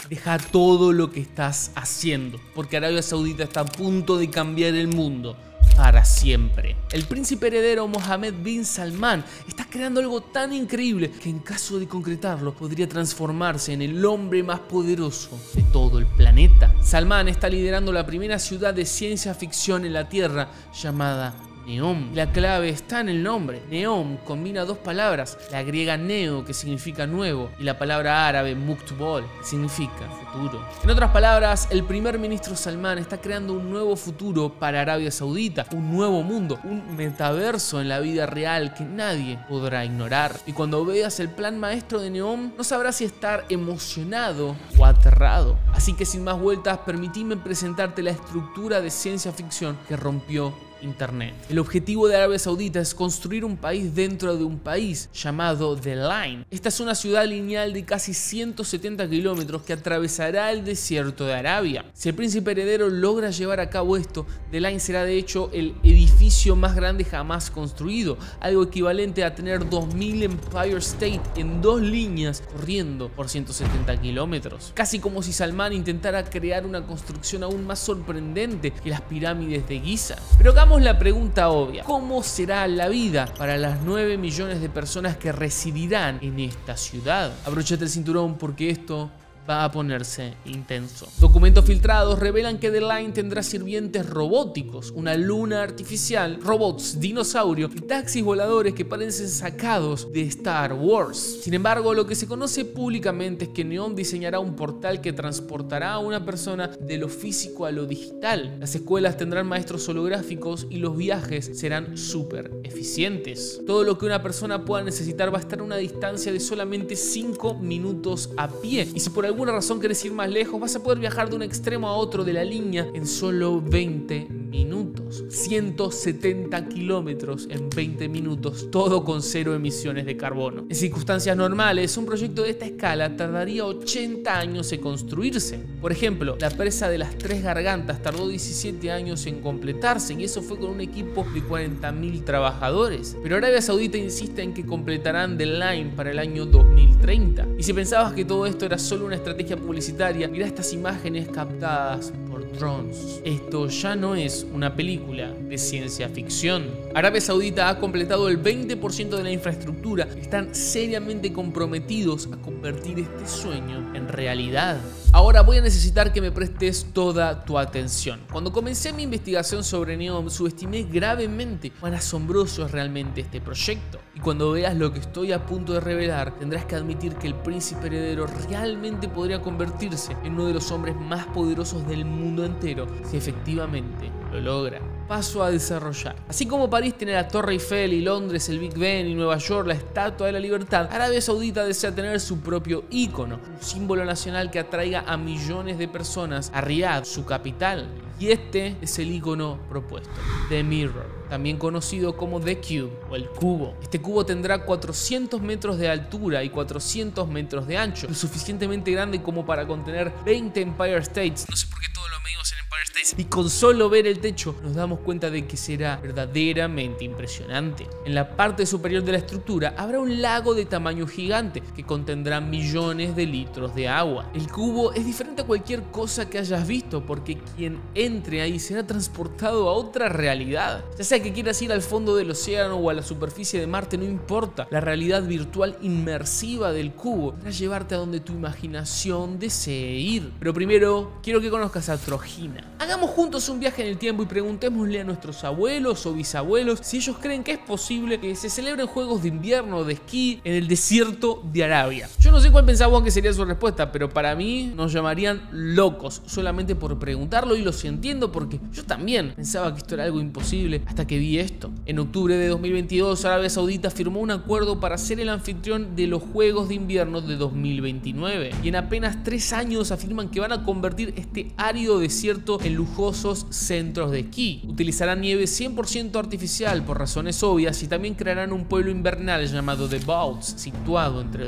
deja todo lo que estás haciendo, porque Arabia Saudita está a punto de cambiar el mundo para siempre. El príncipe heredero Mohammed bin Salman está creando algo tan increíble que en caso de concretarlo podría transformarse en el hombre más poderoso de todo el planeta. Salman está liderando la primera ciudad de ciencia ficción en la Tierra llamada Neom. La clave está en el nombre. Neom combina dos palabras, la griega neo, que significa nuevo, y la palabra árabe muktbol, que significa futuro. En otras palabras, el primer ministro Salman está creando un nuevo futuro para Arabia Saudita, un nuevo mundo, un metaverso en la vida real que nadie podrá ignorar. Y cuando veas el plan maestro de Neom, no sabrás si estar emocionado o aterrado. Así que sin más vueltas, permitime presentarte la estructura de ciencia ficción que rompió Internet. El objetivo de Arabia Saudita es construir un país dentro de un país llamado The Line. Esta es una ciudad lineal de casi 170 kilómetros que atravesará el desierto de Arabia. Si el príncipe heredero logra llevar a cabo esto, The Line será de hecho el edificio más grande jamás construido, algo equivalente a tener 2000 Empire State en dos líneas corriendo por 170 kilómetros. Casi como si Salman intentara crear una construcción aún más sorprendente que las pirámides de Giza. Pero hagamos la pregunta obvia: ¿cómo será la vida para las 9 millones de personas que residirán en esta ciudad? Abróchate el cinturón porque esto va a ponerse intenso. Documentos filtrados revelan que The Line tendrá sirvientes robóticos, una luna artificial, robots, dinosaurios y taxis voladores que parecen sacados de Star Wars. Sin embargo, lo que se conoce públicamente es que Neom diseñará un portal que transportará a una persona de lo físico a lo digital. Las escuelas tendrán maestros holográficos y los viajes serán súper eficientes. Todo lo que una persona pueda necesitar va a estar a una distancia de solamente 5 minutos a pie. Y si por alguna razón querés ir más lejos, vas a poder viajar de un extremo a otro de la línea en solo 20 minutos. 170 kilómetros en 20 minutos, todo con 0 emisiones de carbono. En circunstancias normales, un proyecto de esta escala tardaría 80 años en construirse. Por ejemplo, la presa de las Tres Gargantas tardó 17 años en completarse, y eso fue con un equipo de 40.000 trabajadores. Pero Arabia Saudita insiste en que completarán The Line para el año 2030. Y si pensabas que todo esto era solo una estrategia publicitaria, mirá estas imágenes captadas por drones. Esto ya no es una película de ciencia ficción. Arabia Saudita ha completado el 20% de la infraestructura. Están seriamente comprometidos a convertir este sueño en realidad. Ahora voy a necesitar que me prestes toda tu atención. Cuando comencé mi investigación sobre Neom, subestimé gravemente cuán asombroso es realmente este proyecto. Y cuando veas lo que estoy a punto de revelar, tendrás que admitir que el príncipe heredero realmente podría convertirse en uno de los hombres más poderosos del mundo entero si efectivamente lo logra. Paso a desarrollar. Así como París tiene la Torre Eiffel y Londres el Big Ben y Nueva York la Estatua de la Libertad, Arabia Saudita desea tener su propio ícono, un símbolo nacional que atraiga a millones de personas a Riad, su capital. Y este es el ícono propuesto, The Mirror, también conocido como The Cube o el cubo. Este cubo tendrá 400 metros de altura y 400 metros de ancho, lo suficientemente grande como para contener 20 Empire States. No sé por qué todo lo medimos en Empire States. Y con solo ver el techo nos damos cuenta de que será verdaderamente impresionante. En la parte superior de la estructura habrá un lago de tamaño gigante que contendrá millones de litros de agua. El cubo es diferente a cualquier cosa que hayas visto porque quien entre ahí será transportado a otra realidad. Ya sea que quieras ir al fondo del océano o a la superficie de Marte, no importa. La realidad virtual inmersiva del cubo podrá llevarte a donde tu imaginación desee ir. Pero primero, quiero que conozcas a Trojina. Hagamos juntos un viaje en el tiempo y preguntémosle a nuestros abuelos o bisabuelos si ellos creen que es posible que se celebren juegos de invierno o de esquí en el desierto de Arabia. Yo no sé cuál pensaban que sería su respuesta, pero para mí nos llamarían locos solamente por preguntarlo, y los entiendo porque yo también pensaba que esto era algo imposible hasta que vi esto. En octubre de 2022, Arabia Saudita firmó un acuerdo para ser el anfitrión de los Juegos de Invierno de 2029 y en apenas 3 años afirman que van a convertir este árido desierto en lujosos centros de esquí. Utilizarán nieve 100% artificial por razones obvias y también crearán un pueblo invernal llamado The Bouts, situado entre dos montañas.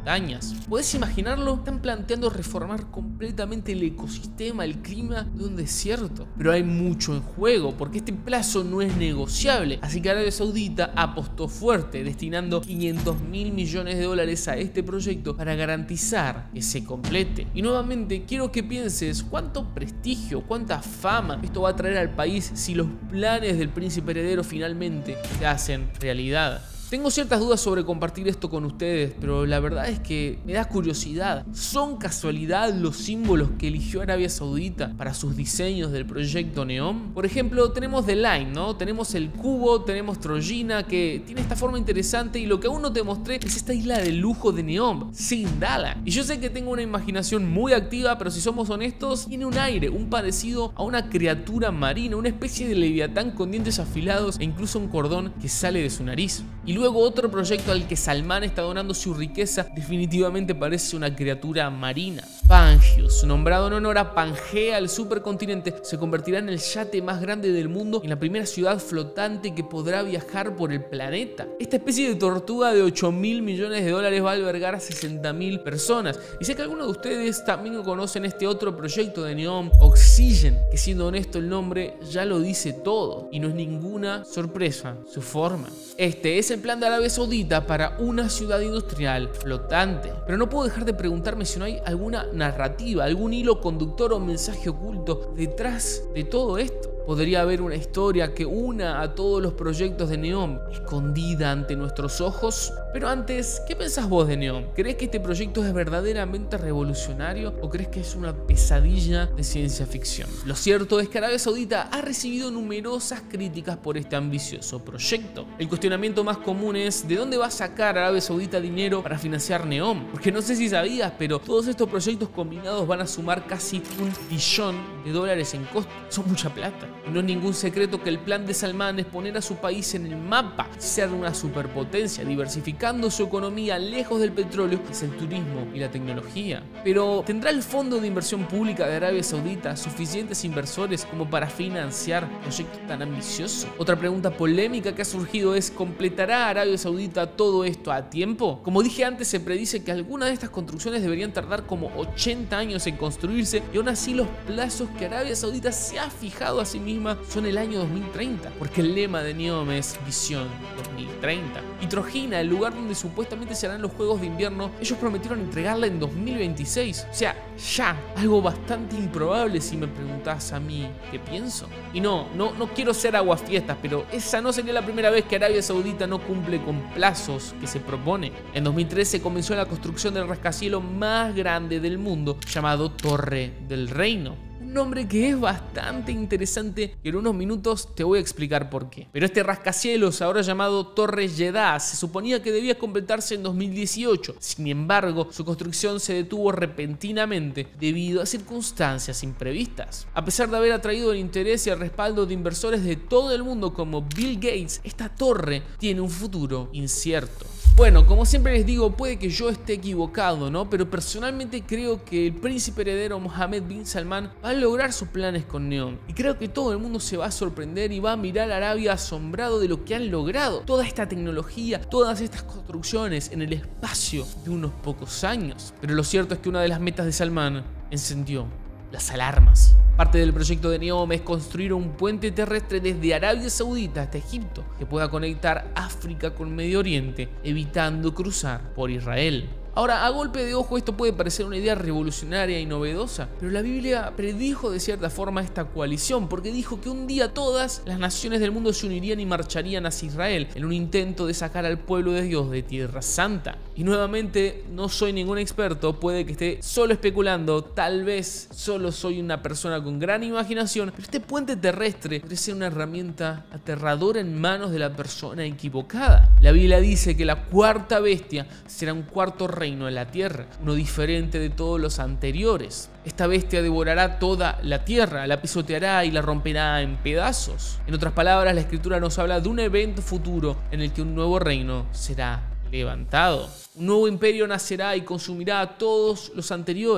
montañas. ¿Podés imaginarlo? Están planteando reformar completamente el ecosistema, el clima de un desierto. Pero hay mucho en juego, porque este plazo no es negociable. Así que Arabia Saudita apostó fuerte, destinando 500.000 millones de dólares a este proyecto para garantizar que se complete. Y nuevamente quiero que pienses cuánto prestigio, cuánta fama esto va a traer al país si los planes del príncipe heredero finalmente se hacen realidad. Tengo ciertas dudas sobre compartir esto con ustedes, pero la verdad es que me da curiosidad. ¿Son casualidad los símbolos que eligió Arabia Saudita para sus diseños del proyecto NEOM? Por ejemplo, tenemos The Line, ¿no? Tenemos el cubo, tenemos Trojena, que tiene esta forma interesante, y lo que aún no te mostré es esta isla de lujo de NEOM, Sindalah. Y yo sé que tengo una imaginación muy activa, pero si somos honestos, tiene un aire, un parecido a una criatura marina, una especie de leviatán con dientes afilados e incluso un cordón que sale de su nariz. Y luego otro proyecto al que Salman está donando su riqueza definitivamente parece una criatura marina. Pangeus, nombrado en honor a Pangea, el supercontinente, se convertirá en el yate más grande del mundo y en la primera ciudad flotante que podrá viajar por el planeta. Esta especie de tortuga de 8.000 millones de dólares va a albergar a 60.000 personas. Y sé que algunos de ustedes también conocen este otro proyecto de NEOM, Oxygen, que siendo honesto el nombre ya lo dice todo y no es ninguna sorpresa su forma. Este es el plan de Arabia Saudita para una ciudad industrial flotante. Pero no puedo dejar de preguntarme si no hay alguna narrativa, algún hilo conductor o mensaje oculto detrás de todo esto. Podría haber una historia que una a todos los proyectos de NEOM, escondida ante nuestros ojos. Pero antes, ¿qué pensás vos de NEOM? ¿Crees que este proyecto es verdaderamente revolucionario o crees que es una pesadilla de ciencia ficción? Lo cierto es que Arabia Saudita ha recibido numerosas críticas por este ambicioso proyecto. El cuestionamiento más común es ¿de dónde va a sacar Arabia Saudita dinero para financiar NEOM? Porque no sé si sabías, pero todos estos proyectos combinados van a sumar casi $1 billón en costo. Son mucha plata. Y no es ningún secreto que el plan de Salman es poner a su país en el mapa, ser una superpotencia, diversificando su economía lejos del petróleo, que es el turismo y la tecnología. Pero ¿tendrá el Fondo de Inversión Pública de Arabia Saudita suficientes inversores como para financiar un proyecto tan ambicioso? Otra pregunta polémica que ha surgido es ¿completará Arabia Saudita todo esto a tiempo? Como dije antes, se predice que algunas de estas construcciones deberían tardar como 80 años en construirse, y aún así los plazos que Arabia Saudita se ha fijado a sí misma son el año 2030, porque el lema de NEOM es Visión 2030. Y Trojena, el lugar donde supuestamente se harán los Juegos de Invierno, ellos prometieron entregarla en 2026. O sea, ya, algo bastante improbable si me preguntás a mí qué pienso. Y no quiero ser aguafiestas, pero esa no sería la primera vez que Arabia Saudita no cumple con plazos que se propone. En 2013 comenzó la construcción del rascacielos más grande del mundo, llamado Torre del Reino. Un nombre que es bastante interesante y en unos minutos te voy a explicar por qué. Pero este rascacielos, ahora llamado Torre Jeddah, se suponía que debía completarse en 2018. Sin embargo, su construcción se detuvo repentinamente debido a circunstancias imprevistas. A pesar de haber atraído el interés y el respaldo de inversores de todo el mundo como Bill Gates, esta torre tiene un futuro incierto. Bueno, como siempre les digo, puede que yo esté equivocado, ¿no? Pero personalmente creo que el príncipe heredero Mohammed bin Salman va a lograr sus planes con NEOM. Y creo que todo el mundo se va a sorprender y va a mirar a Arabia asombrado de lo que han logrado. Toda esta tecnología, todas estas construcciones en el espacio de unos pocos años. Pero lo cierto es que una de las metas de Salman encendió las alarmas. Parte del proyecto de NEOM es construir un puente terrestre desde Arabia Saudita hasta Egipto que pueda conectar África con Medio Oriente, evitando cruzar por Israel. Ahora, a golpe de ojo esto puede parecer una idea revolucionaria y novedosa, pero la Biblia predijo de cierta forma esta coalición, porque dijo que un día todas las naciones del mundo se unirían y marcharían hacia Israel en un intento de sacar al pueblo de Dios de Tierra Santa. Y nuevamente, no soy ningún experto, puede que esté solo especulando, tal vez solo soy una persona con gran imaginación, pero este puente terrestre puede ser una herramienta aterradora en manos de la persona equivocada. La Biblia dice que la cuarta bestia será un cuarto reino en la tierra, uno diferente de todos los anteriores. Esta bestia devorará toda la tierra, la pisoteará y la romperá en pedazos. En otras palabras, la escritura nos habla de un evento futuro en el que un nuevo reino será levantado. Un nuevo imperio nacerá y consumirá a todos los anteriores.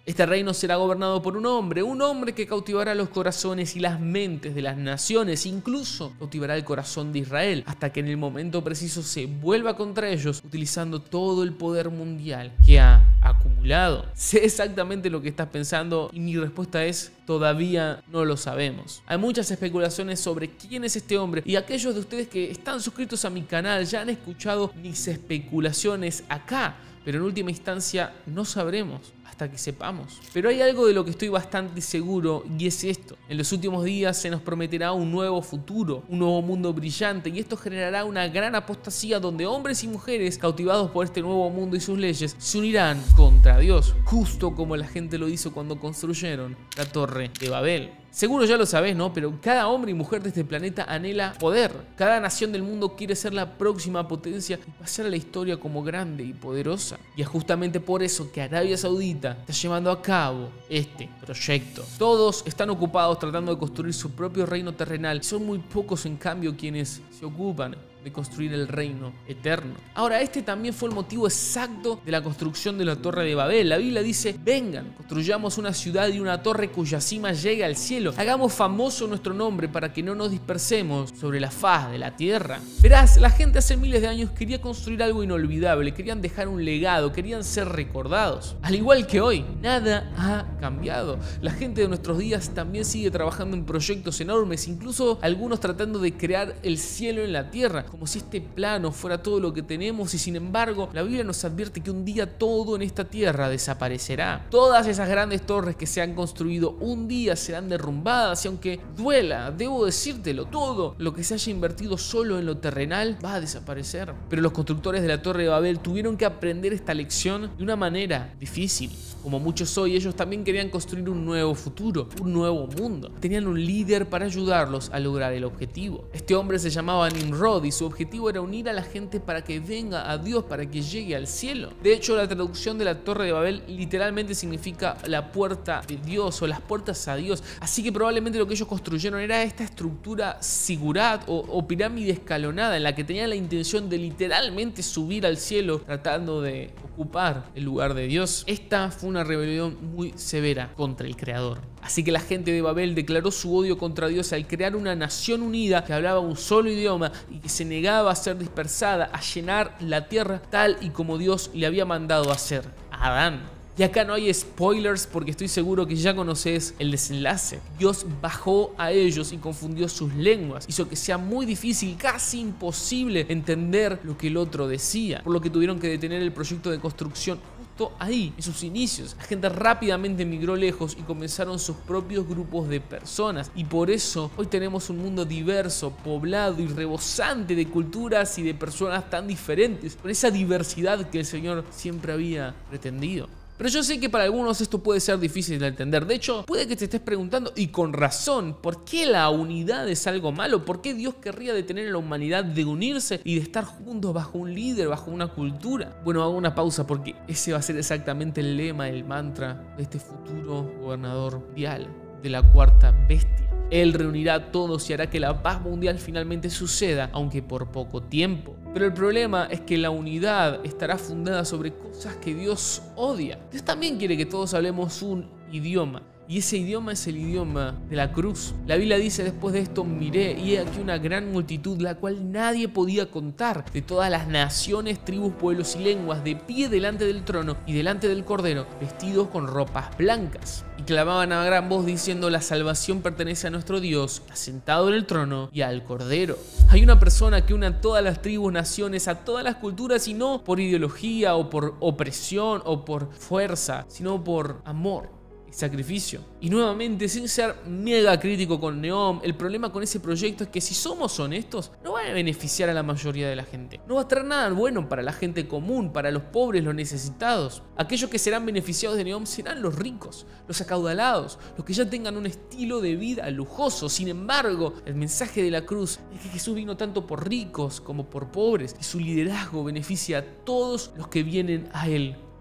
Este reino será gobernado por un hombre que cautivará los corazones y las mentes de las naciones, incluso cautivará el corazón de Israel, hasta que en el momento preciso se vuelva contra ellos, utilizando todo el poder mundial que ha acumulado. Sé exactamente lo que estás pensando y mi respuesta es: todavía no lo sabemos. Hay muchas especulaciones sobre quién es este hombre y aquellos de ustedes que están suscritos a mi canal ya han escuchado mis especulaciones acá, pero en última instancia no sabremos hasta que sepamos. Pero hay algo de lo que estoy bastante seguro y es esto: en los últimos días se nos prometerá un nuevo futuro, un nuevo mundo brillante, y esto generará una gran apostasía donde hombres y mujeres cautivados por este nuevo mundo y sus leyes se unirán contra Dios, justo como la gente lo hizo cuando construyeron la Torre de Babel. Seguro ya lo sabés, ¿no? Pero cada hombre y mujer de este planeta anhela poder. Cada nación del mundo quiere ser la próxima potencia y pasar a la historia como grande y poderosa. Y es justamente por eso que Arabia Saudita está llevando a cabo este proyecto. Todos están ocupados tratando de construir su propio reino terrenal. Son muy pocos, en cambio, quienes se ocupan de construir el reino eterno. Ahora, este también fue el motivo exacto de la construcción de la Torre de Babel. La Biblia dice: vengan, construyamos una ciudad y una torre cuya cima llegue al cielo. Hagamos famoso nuestro nombre para que no nos dispersemos sobre la faz de la tierra. Verás, la gente hace miles de años quería construir algo inolvidable, querían dejar un legado, querían ser recordados. Al igual que hoy, nada ha cambiado. La gente de nuestros días también sigue trabajando en proyectos enormes, incluso algunos tratando de crear el cielo en la tierra, como si este plano fuera todo lo que tenemos, y sin embargo la Biblia nos advierte que un día todo en esta tierra desaparecerá. Todas esas grandes torres que se han construido un día serán derrumbadas, y aunque duela, debo decírtelo, todo lo que se haya invertido solo en lo terrenal va a desaparecer. Pero los constructores de la Torre de Babel tuvieron que aprender esta lección de una manera difícil. Como muchos hoy, ellos también querían construir un nuevo futuro, un nuevo mundo. Tenían un líder para ayudarlos a lograr el objetivo. Este hombre se llamaba Nimrod y su objetivo era unir a la gente para que venga a Dios, para que llegue al cielo. De hecho, la traducción de la Torre de Babel literalmente significa la puerta de Dios o las puertas a Dios. Así que probablemente lo que ellos construyeron era esta estructura sigurat o pirámide escalonada en la que tenían la intención de literalmente subir al cielo tratando de ocupar el lugar de Dios. Esta fue una rebelión muy severa contra el Creador. Así que la gente de Babel declaró su odio contra Dios al crear una nación unida que hablaba un solo idioma y que se negaba a ser dispersada, a llenar la tierra tal y como Dios le había mandado hacer a Adán. Y acá no hay spoilers porque estoy seguro que ya conoces el desenlace. Dios bajó a ellos y confundió sus lenguas. Hizo que sea muy difícil, casi imposible, entender lo que el otro decía. Por lo que tuvieron que detener el proyecto de construcción ahí, en sus inicios. La gente rápidamente migró lejos y comenzaron sus propios grupos de personas. Y por eso hoy tenemos un mundo diverso, poblado y rebosante de culturas y de personas tan diferentes, con esa diversidad que el Señor siempre había pretendido. Pero yo sé que para algunos esto puede ser difícil de entender. De hecho, puede que te estés preguntando, y con razón, ¿por qué la unidad es algo malo? ¿Por qué Dios querría detener a la humanidad de unirse y de estar juntos bajo un líder, bajo una cultura? Bueno, hago una pausa porque ese va a ser exactamente el lema, el mantra de este futuro gobernador mundial, de la cuarta bestia. Él reunirá a todos y hará que la paz mundial finalmente suceda, aunque por poco tiempo. Pero el problema es que la unidad estará fundada sobre cosas que Dios odia. Dios también quiere que todos hablemos un idioma. Y ese idioma es el idioma de la cruz. La Biblia dice: después de esto miré y he aquí una gran multitud, la cual nadie podía contar, de todas las naciones, tribus, pueblos y lenguas, de pie delante del trono y delante del Cordero, vestidos con ropas blancas. Y clamaban a gran voz diciendo: la salvación pertenece a nuestro Dios, asentado en el trono, y al Cordero. Hay una persona que une a todas las tribus, naciones, a todas las culturas, y no por ideología o por opresión o por fuerza, sino por amor y sacrificio. Y nuevamente, sin ser mega crítico con Neom, el problema con ese proyecto es que, si somos honestos, no va a beneficiar a la mayoría de la gente. No va a traer nada bueno para la gente común, para los pobres, los necesitados. Aquellos que serán beneficiados de Neom serán los ricos, los acaudalados, los que ya tengan un estilo de vida lujoso. Sin embargo, el mensaje de la cruz es que Jesús vino tanto por ricos como por pobres, y su liderazgo beneficia a todos los que vienen a Él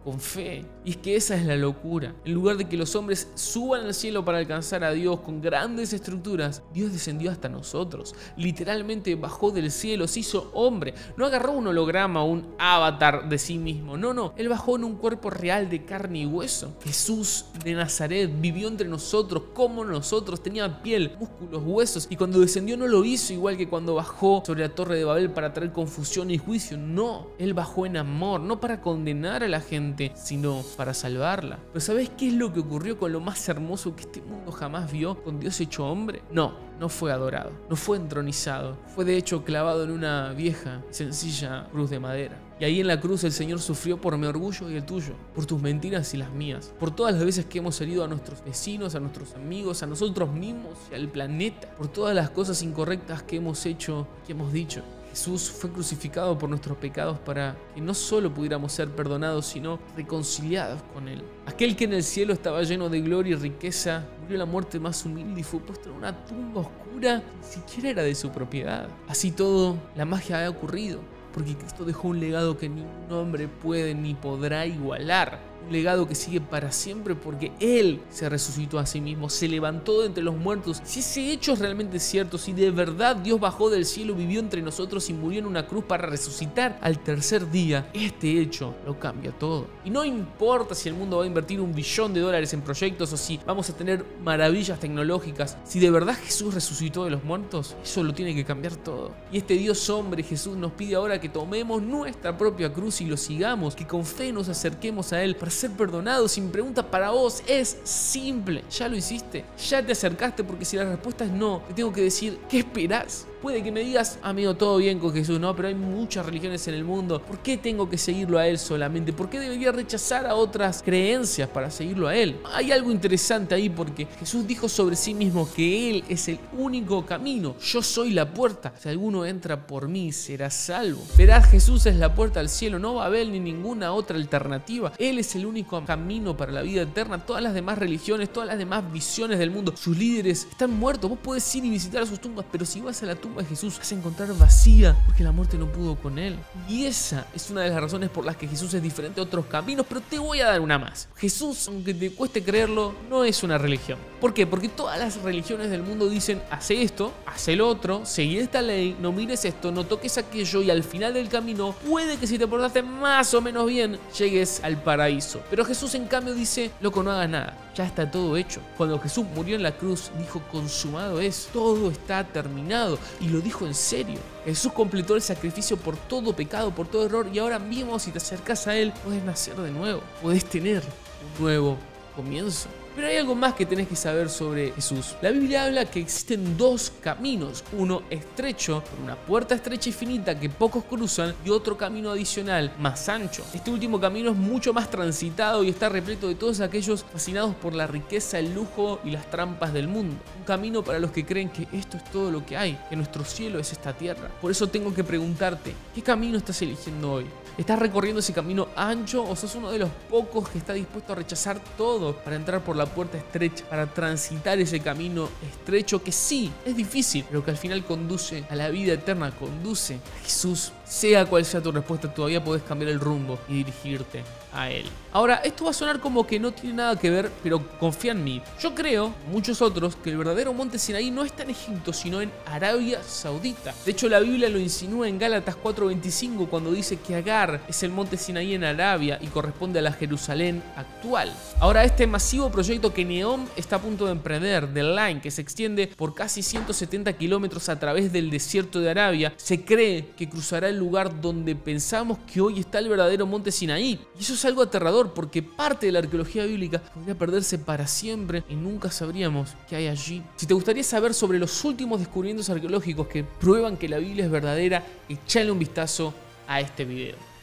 con fe. Y es que esa es la locura. En lugar de que los hombres suban al cielo para alcanzar a Dios con grandes estructuras, Dios descendió hasta nosotros. Literalmente bajó del cielo, se hizo hombre. No agarró un holograma o un avatar de sí mismo. No. Él bajó en un cuerpo real de carne y hueso. Jesús de Nazaret vivió entre nosotros como nosotros. Tenía piel, músculos, huesos. Y cuando descendió no lo hizo igual que cuando bajó sobre la Torre de Babel para traer confusión y juicio. No, Él bajó en amor, no para condenar a la gente, sino para salvarla. Pero ¿sabes qué es lo que ocurrió con lo más hermoso que este mundo jamás vio, con Dios hecho hombre? No fue adorado, no fue entronizado, fue de hecho clavado en una vieja y sencilla cruz de madera. Y ahí en la cruz el Señor sufrió por mi orgullo y el tuyo, por tus mentiras y las mías, por todas las veces que hemos herido a nuestros vecinos, a nuestros amigos, a nosotros mismos y al planeta, por todas las cosas incorrectas que hemos hecho, que hemos dicho. Jesús fue crucificado por nuestros pecados para que no solo pudiéramos ser perdonados, sino reconciliados con Él. Aquel que en el cielo estaba lleno de gloria y riqueza, murió la muerte más humilde y fue puesto en una tumba oscura que ni siquiera era de su propiedad. Así todo, la magia ha ocurrido, porque Cristo dejó un legado que ningún hombre puede ni podrá igualar. Un legado que sigue para siempre porque Él se resucitó a sí mismo, se levantó de entre los muertos. Si ese hecho es realmente cierto, si de verdad Dios bajó del cielo, vivió entre nosotros y murió en una cruz para resucitar al tercer día, este hecho lo cambia todo. Y no importa si el mundo va a invertir $1 billón en proyectos o si vamos a tener maravillas tecnológicas, si de verdad Jesús resucitó de los muertos, eso lo tiene que cambiar todo. Y este Dios hombre, Jesús, nos pide ahora que tomemos nuestra propia cruz y lo sigamos, que con fe nos acerquemos a Él para ser perdonados. Sin pregunta para vos, es simple. ¿Ya lo hiciste? ¿Ya te acercaste? Porque si la respuesta es no, te tengo que decir, ¿qué esperás? Puede que me digas, amigo, todo bien con Jesús, no, pero hay muchas religiones en el mundo. ¿Por qué tengo que seguirlo a Él solamente? ¿Por qué debería rechazar a otras creencias para seguirlo a Él? Hay algo interesante ahí porque Jesús dijo sobre sí mismo que Él es el único camino. Yo soy la puerta. Si alguno entra por mí, será salvo. Verás, Jesús es la puerta al cielo. No va a haber ni ninguna otra alternativa. Él es el único camino para la vida eterna. Todas las demás religiones, todas las demás visiones del mundo, sus líderes están muertos. Vos podés ir y visitar a sus tumbas, pero si vas a la tumba de Jesús vas a encontrar vacía porque la muerte no pudo con Él. Y esa es una de las razones por las que Jesús es diferente a otros caminos, pero te voy a dar una más. Jesús, aunque te cueste creerlo, no es una religión. ¿Por qué? Porque todas las religiones del mundo dicen, hace esto, hace lo otro, seguí esta ley, no mires esto, no toques aquello, y al final del camino puede que si te portaste más o menos bien llegues al paraíso. Pero Jesús en cambio dice, loco, no hagas nada, ya está todo hecho. Cuando Jesús murió en la cruz dijo, consumado es, todo está terminado, y lo dijo en serio. Jesús completó el sacrificio por todo pecado, por todo error, y ahora mismo si te acercas a Él puedes nacer de nuevo, puedes tener un nuevo comienzo. Pero hay algo más que tenés que saber sobre Jesús. La Biblia habla que existen dos caminos, uno estrecho, con una puerta estrecha y finita que pocos cruzan, y otro camino adicional, más ancho. Este último camino es mucho más transitado y está repleto de todos aquellos fascinados por la riqueza, el lujo y las trampas del mundo. Un camino para los que creen que esto es todo lo que hay, que nuestro cielo es esta tierra. Por eso tengo que preguntarte, ¿qué camino estás eligiendo hoy? ¿Estás recorriendo ese camino ancho o sos uno de los pocos que está dispuesto a rechazar todo para entrar por la puerta estrecha, para transitar ese camino estrecho que sí, es difícil, pero que al final conduce a la vida eterna, conduce a Jesús? Sea cual sea tu respuesta, todavía podés cambiar el rumbo y dirigirte a Él. Ahora, esto va a sonar como que no tiene nada que ver, pero confía en mí. Yo creo, muchos otros, que el verdadero monte Sinaí no está en Egipto, sino en Arabia Saudita. De hecho, la Biblia lo insinúa en Gálatas 4:25 cuando dice que Agar es el monte Sinaí en Arabia y corresponde a la Jerusalén actual. Ahora, este masivo proyecto que Neom está a punto de emprender, The Line, que se extiende por casi 170 kilómetros a través del desierto de Arabia, se cree que cruzará el lugar donde pensamos que hoy está el verdadero monte Sinaí. Y eso es algo aterrador porque parte de la arqueología bíblica podría perderse para siempre y nunca sabríamos qué hay allí. Si te gustaría saber sobre los últimos descubrimientos arqueológicos que prueban que la Biblia es verdadera, échale un vistazo a este video.